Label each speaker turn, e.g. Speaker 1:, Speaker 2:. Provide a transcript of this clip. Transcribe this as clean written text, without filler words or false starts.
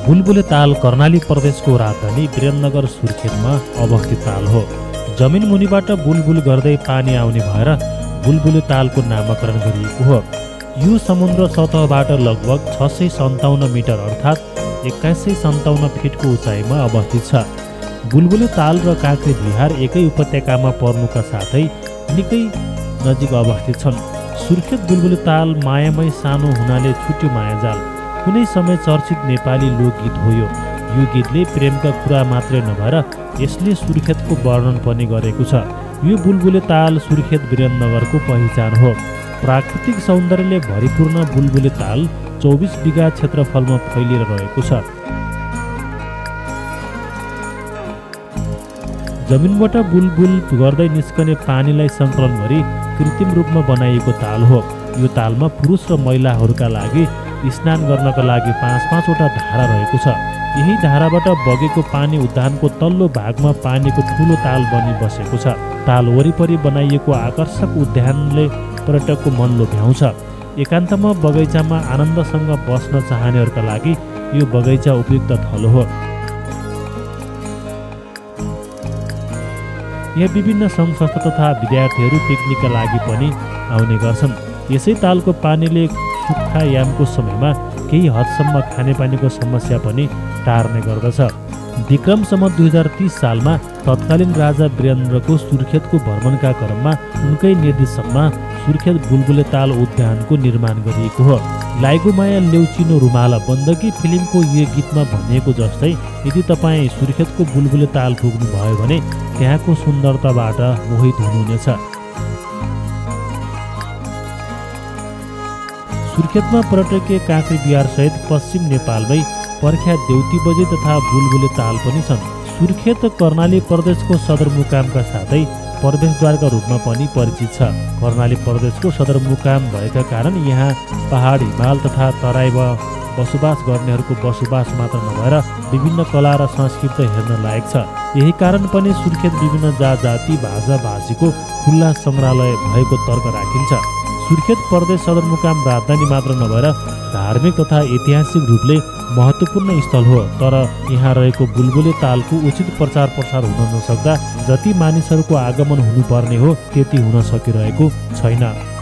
Speaker 1: बुलबुले ताल कर्णाली प्रदेशको राजधानी वीरेन्द्रनगर सुर्खेतमा अवस्थित ताल हो। जमिन मुनिबाट बुलबुल गर्दै पानी आउने भएर बुलबुले तालको नामाकरण गरिएको हो। यो समुद्र सतहबाट लगभग 657 मिटर अर्थात् 2157 फिटको उचाइमा अवस्थित छ। बुलबुले ताल र काँक्री बिहार एकै उपत्यकामा पर्नुका साथै निकै नजिक अवस्थित छन्। सुर्खेत बुलबुले ताल मायामै सानो हुनाले छुट्यो मायाजाल कुनै समय चर्चित नेपाली लोकगीत हो। यो गीतले प्रेमका कुरा मात्रै नभएर यसले सुर्खेतको वर्णन पनि गरेको छ। यो बुलबुले ताल सुर्खेत वीरेन्द्रनगरको पहिचान हो। प्राकृतिक सौन्दर्यले भरिपूर्ण बुलबुले ताल 24 बिघा क्षेत्रफलमा फैलिएर रहेको छ। जमिनबाट बुलबुल गर्दै निस्कने पानीलाई सङ्कलन गरी कृत्रिम रूपमा बनाइएको ताल हो। यो तालमा पुरुष र महिलाहरूका लागि स्नान गर्नका लागि 5-5वटा धारा रहेको छ। यही धाराबाट बगेको पानी उद्यानको तल्लो भागमा पानीको ठुलो ताल बनी बसेको छ। ताल वरिपरि बनाइएको आकर्षक उद्यानले पर्यटकको मन लोभ्याउँछ। एकान्तमा बगैँचामा आनन्दसँग बस्न चाहनेहरूका लागि यो बगैँचा उपयुक्त थलो हो। यहाँ विभिन्न सङ्घ संस्था तथा विद्यार्थीहरू पिकनिकका लागि पनि आउने गर्छन्। यसै तालको पानीले सुक्खा यामको समयमा केही हदसम्म खानेपानीको समस्या पनि टार्ने गर्दछ। विक्रम सम्वत 2030 सालमा तत्कालीन राजा वीरेन्द्रको सुर्खेतको भ्रमणका क्रममा उनकै निर्देशनमा सुर्खेत बुलबुले ताल उद्यानको निर्माण गरिएको हो। लाइगो माया ल्याउचिनो रुमाला बन्दकी फिल्मको यो गीतमा भनिएको जस्तै यदि तपाईँ सुर्खेतको बुलबुले ताल पुग्नु भयो भने त्यहाँको सुन्दरताबाट मोहित हुनुहुनेछ। सुर्खेतमा पर्यटकीय काँक्री बिहार सहित पश्चिम नेपालमै पर्ख्या देउती बजे तथा बुलबुले ताल पनि छन्। सुर्खेत कर्णाली प्रदेशको सदरमुकामका साथै प्रवेशद्वारका रूपमा पनि परिचित छ। कर्णाली प्रदेशको सदरमुकाम भएका कारण यहाँ पहाड हिमाल तथा तराईमा बसोबास गर्नेहरूको बसोबास मात्र नभएर विभिन्न कला र संस्कृति हेर्न लायक छ। यही कारण पनि सुर्खेत विभिन्न जात-जाति भाषा भाषीको खुल्ला सङ्ग्रहालय भएको तर्क राखिन्छ। सुर्खेत प्रदेश सदरमुकाम राजधानी मात्र नभएर धार्मिक तथा ऐतिहासिक रूपले महत्त्वपूर्ण स्थल हो। तर यहाँ रहेको बुलबुले तालको उचित प्रचार प्रसार हुन नसक्दा जति मानिसहरूको आगमन हुनुपर्ने हो त्यति हुन सकिरहेको छैन।